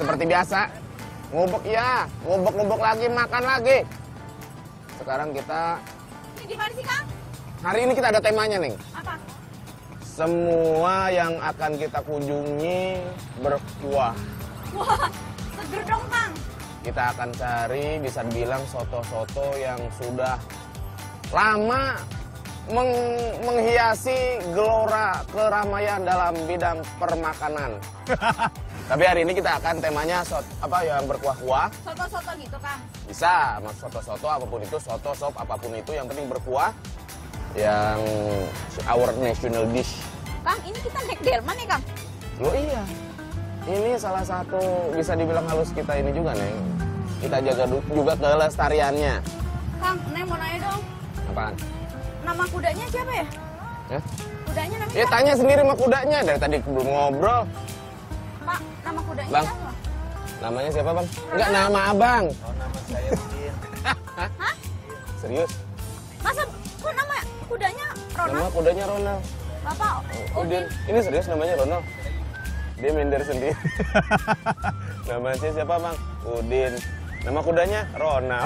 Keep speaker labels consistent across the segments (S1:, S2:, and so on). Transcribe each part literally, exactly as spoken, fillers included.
S1: seperti biasa. Ngubek ya, ngubek-ngubek lagi, makan lagi. Sekarang kita...
S2: Ini di mana sih, Kang?
S1: Hari ini kita ada temanya, Neng.
S2: Apa?
S1: Semua yang akan kita kunjungi berkuah.
S2: Wah, seger dong, Kang.
S1: Kita akan cari, bisa dibilang soto-soto yang sudah lama meng menghiasi gelora keramaian dalam bidang permakanan. Tapi hari ini kita akan temanya sot apa yang berkuah-kuah.
S2: Soto-soto gitu, Kang.
S1: Bisa, mas soto-soto apapun itu, soto sop apapun itu, yang penting berkuah. Yang our national dish.
S2: Kang, ini kita naik delman ya, Kang?
S1: Loh iya. Ini salah satu bisa dibilang halus kita ini juga, Neng. Kita jaga juga kelestariannya.
S2: Kang, Neng mau nanya dong.
S1: Apaan?
S2: Nama kudanya siapa ya?
S1: Ya?
S2: Kudanya namanya
S1: Ya
S2: siapa?
S1: tanya sendiri sama kudanya, dari tadi belum ngobrol.
S2: Pak, nama kudanya
S1: Bang.
S2: siapa?
S1: Namanya siapa, Bang? Enggak, nama abang.
S3: Oh, nama saya Udin.
S2: Hah?
S1: Serius?
S2: Masa kok nama kudanya
S1: Nama
S2: Ronald?
S1: kudanya Ronald.
S2: Bapak
S1: Udin. Ini serius namanya Ronald? Dia minder sendiri. Nama saya siapa, Bang? Udin. Nama kudanya Ronald.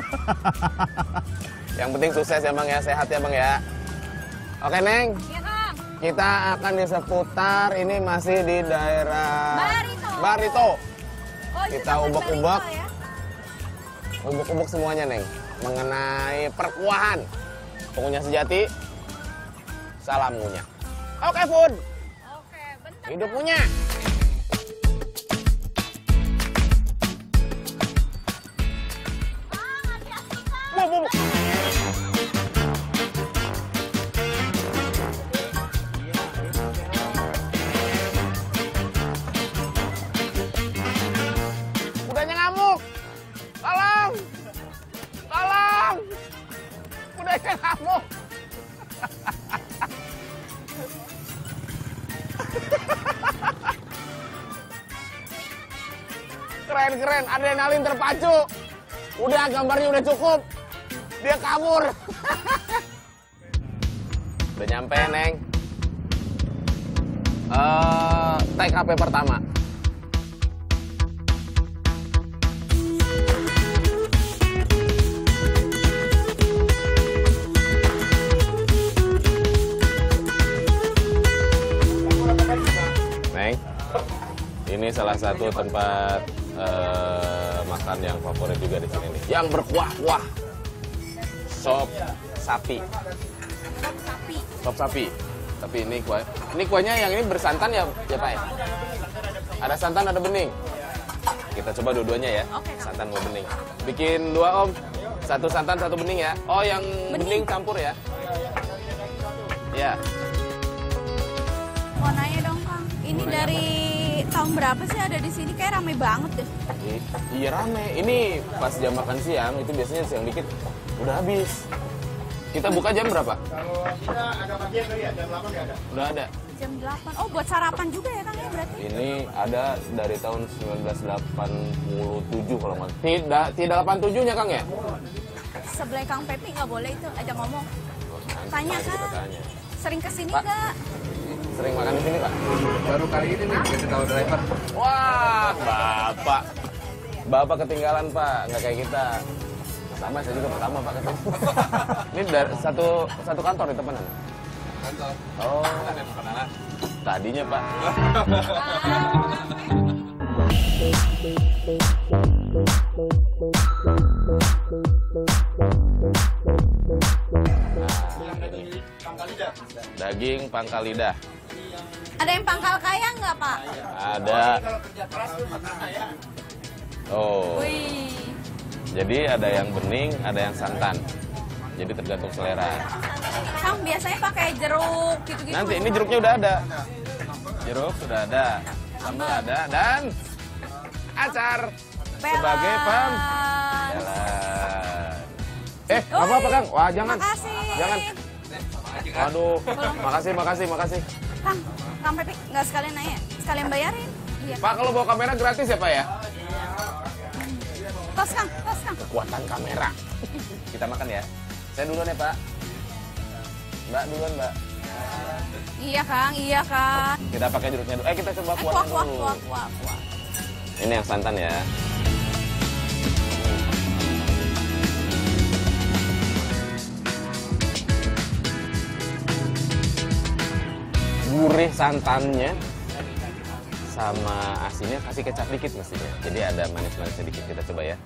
S1: Yang penting sukses ya, Bang ya. Sehat ya, Bang ya. Oke, Neng.
S2: Iya, Kang.
S1: Kita akan di seputar, ini masih di daerah
S2: Barito.
S1: Barito.
S2: Oh, itu
S1: Kita
S2: Taman
S1: ubek-ubek.
S2: Barito ya?
S1: Ubuk-ubuk semuanya, Neng. Mengenai perkuahan. Pengunyah sejati, salam ngunyah. Oke, Food.
S2: Oke, bentar.
S1: Hidup ngunyah.
S2: Kang, hati-hati, Kang.
S1: Bu, bu, bu. Kudanya ngamuk. Tolong. Tolong. Kudanya ngamuk. Keren-keren, adrenalin terpacu. Udah, gambarnya udah cukup. Dia kabur. Udah nyampe, Neng. Eh, T K P pertama. Neng, ini salah satu tempat eh, makan yang favorit juga di sini nih. Yang berkuah-kuah. Sop sapi.
S2: Sop sapi.
S1: Sop sapi. Tapi ini kuah. Ini kuahnya yang ini bersantan ya, ya Pak ya? Ada santan, ada bening. Kita coba dua-duanya ya.
S2: Oke, Kak.
S1: Santan sama bening. Bikin dua, Om. Satu santan, satu bening ya. Oh, yang bening,
S2: Bening.
S1: campur ya? Ya.
S2: Mau nanya dong, Kang. Ini dari tahun berapa sih ada di sini? Kayak rame banget deh.
S1: I- iya rame. Ini pas jam makan siang, itu biasanya siang dikit udah habis. Kita buka jam berapa?
S3: Kalau kita ada bagian tadi ya, jam delapan ya ada.
S1: Udah ada.
S2: Jam delapan. Oh, buat sarapan juga ya, Kang ya berarti?
S1: Ini ada dari tahun seribu sembilan ratus delapan puluh tujuh kalau nggak. Tidak, tidak delapan puluh tujuh-nya Kang ya?
S2: Sebelah Kang Pepi nggak boleh itu, ajak ngomong. Tanya,
S1: Nanti kita
S2: Kak.
S1: tanya.
S2: Sering kesini
S1: Pak.
S2: nggak?
S1: Sering makan di sini, Pak?
S3: Baru kali ini nih, kita tahu driver.
S1: Wah, Bapak. Bapak ketinggalan, Pak. Nggak kayak kita. Sama, saya juga pertama, Pak. Katanya. Ini dari satu satu kantor di temenan.
S3: Kantor.
S1: Oh,
S3: Ada kenalan.
S1: tadinya, Pak. Daging pangkal lidah.
S2: Ada yang pangkal kaya nggak, Pak?
S1: Ada. Oh.
S2: Wih.
S1: Jadi ada yang bening, ada yang santan. Jadi tergantung selera.
S2: Kang biasanya pakai jeruk gitu-gitu.
S1: Nanti ini jeruknya udah ada. Jeruk sudah ada, sambal ada, dan acar sebagai pem. Jalan. Eh,
S2: Oh,
S1: apa apa Kang? Wah jangan,
S2: Makasih.
S1: jangan. Waduh, makasih, makasih, makasih.
S2: Kang, Kang Pepi nggak sekalian nanya, sekalian bayarin. Iya.
S1: Pak kalau bawa kamera gratis ya Pak ya?
S2: Tos Kang, tos Kang.
S1: Kekuatan kamera. Kita makan ya. Saya duluan ya Pak. Mbak duluan Mbak.
S2: Iya Kang, iya Kang.
S1: Kita pakai jeruknya dulu. Eh kita coba
S2: Eh,
S1: kuahnya
S2: kuah, kuah,
S1: dulu.
S2: kuah, kuah, kuah.
S1: Ini yang santan ya. Gurih santannya sama asinnya, kasih kecap dikit mestinya. Jadi ada manis-manisnya dikit. Kita coba ya.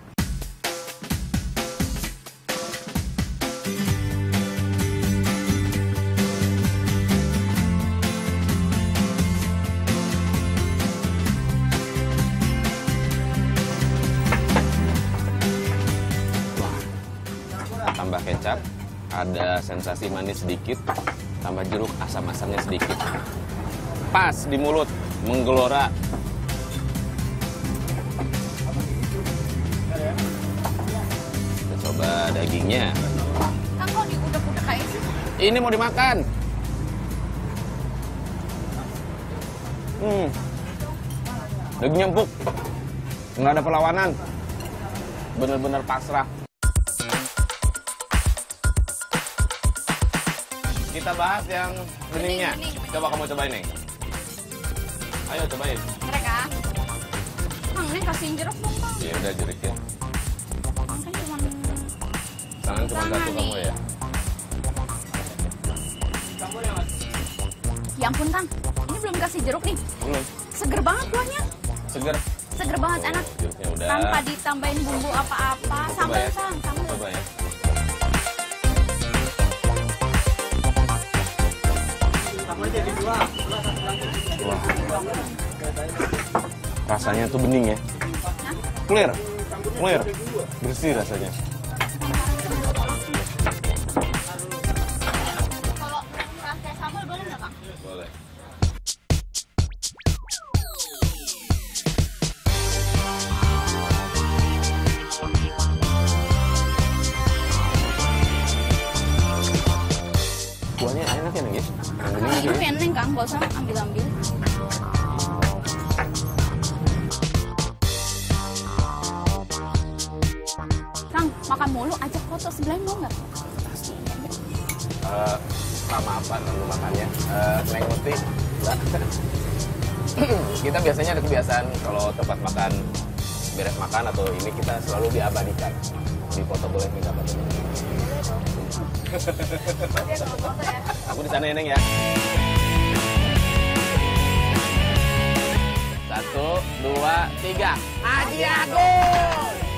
S1: Tambah kecap, ada sensasi manis sedikit, tambah jeruk asam-asamnya sedikit. Pas di mulut, menggelora. Kita coba dagingnya.
S2: Kang, kok diudak-udak kayak sih?
S1: Ini mau dimakan. Hmm. Dagingnya empuk. Nggak ada perlawanan. Bener-bener pasrah. Kita bahas yang beningnya.
S2: Bening, bening.
S1: Coba kamu cobain, Neng. Ayo cobain.
S2: Mereka. Kang, ini kasihin jeruk dong, Kang.
S1: Ya udah jeruknya.
S2: Kang, kan cuma...
S1: Tangan cuma
S2: Tangan
S1: satu
S2: nih.
S1: kamu ya.
S2: Ya ampun, Kang. Ini belum kasih jeruk nih.
S1: Belum.
S2: Seger banget kuahnya.
S1: Seger.
S2: Seger banget,
S1: Oh,
S2: enak.
S1: jeruknya udah.
S2: Tanpa ditambahin bumbu apa-apa.
S1: Coba
S2: Sambal,
S1: ya.
S2: Kang. Sambal.
S1: Coba ya. Wah. Rasanya tuh bening ya. Clear. Clear. Bersih rasanya.
S2: Kalau pakai sambal boleh nggak, Kang?
S1: Boleh. Kuahnya enak ya, Neng ya? Yang
S2: Kang,
S1: bening
S2: ini
S1: gitu ya?
S2: peneng, Kang. Gak usah ambil-ambil. Kang, makan mulu, ajak foto sebelahnya mau nggak?
S1: Eh, sama apa dulu makannya? Eh, Neng Uti, Mbak. Kita biasanya ada kebiasaan kalau tempat makan beres makan atau ini kita selalu diabadikan. Di foto boleh minta foto. Aku di sana ya, Neng ya. Satu, dua, tiga. Haji Agus!